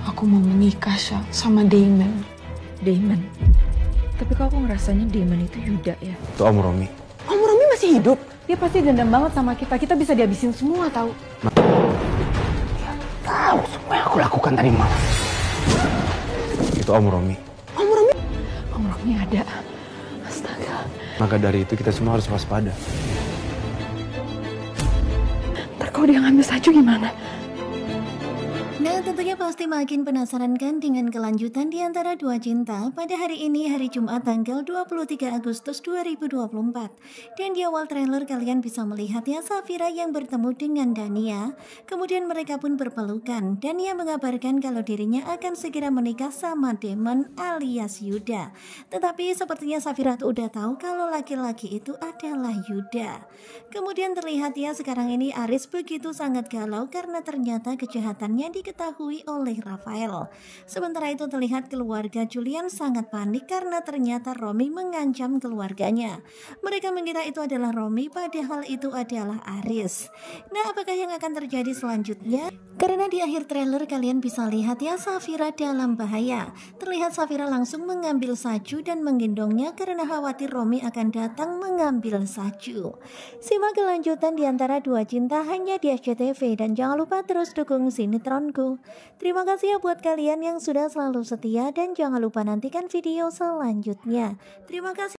Aku mau menikah, Syah, sama Damon. Damon? Tapi kok aku ngerasanya Damon itu Yuda ya? Itu Om Romi. Om Romi masih hidup? Dia pasti dendam banget sama kita. Kita bisa dihabisin semua tahu. Dia tahu semua yang aku lakukan tadi malam. Itu Om Romi. Om Romi? Om Romi ada. Astaga. Maka dari itu kita semua harus waspada. Ntar kalau dia ngambil Saju gimana? Nah, tentunya pasti makin penasaran kan dengan kelanjutan di antara dua cinta pada hari ini, hari Jumat tanggal 23 Agustus 2024. Dan di awal trailer kalian bisa melihat ya Safira yang bertemu dengan Dania. Kemudian mereka pun berpelukan. Dania mengabarkan kalau dirinya akan segera menikah sama Damon alias Yuda. Tetapi sepertinya Safira tuh udah tahu kalau laki-laki itu adalah Yuda. Kemudian terlihat ya sekarang ini Aris begitu sangat galau karena ternyata kejahatannya diketahui oleh Rafael. Sementara itu terlihat keluarga Julian sangat panik karena ternyata Romi mengancam keluarganya. Mereka mengira itu adalah Romi padahal itu adalah Aris. Nah, apakah yang akan terjadi selanjutnya? Karena di akhir trailer kalian bisa lihat ya Safira dalam bahaya. Terlihat Safira langsung mengambil Saju dan menggendongnya karena khawatir Romi akan datang mengambil Saju. Simak kelanjutan di antara dua cinta hanya di SCTV dan jangan lupa terus dukung sinetronku. Terima kasih ya buat kalian yang sudah selalu setia dan jangan lupa nantikan video selanjutnya. Terima kasih.